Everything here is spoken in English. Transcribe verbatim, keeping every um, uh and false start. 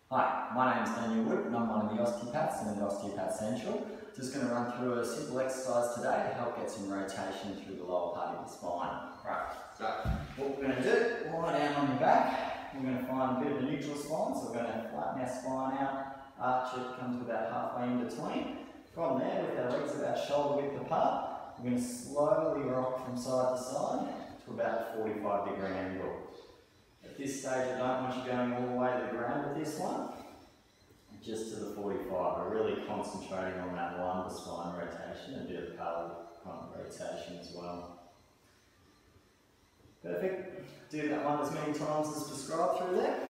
Hi, my name is Daniel Wood and I'm one of the osteopaths in Osteopath Central. Just going to run through a simple exercise today to help get some rotation through the lower part of your spine. Right, so what we're going to do, lie down on your back. We're going to find a bit of a neutral spine, so we're going to flatten our spine out, arch it, come to about halfway in between. From there, with our legs about shoulder width apart, we're going to slowly rock from side to side to about a forty-five degree angle. At this stage, I don't want you going all the way to the ground with this one, just to the forty-five. We're really concentrating on that lumbar spine rotation and a bit of pelvic rotation as well. Perfect. Do that one as many times as prescribed through there.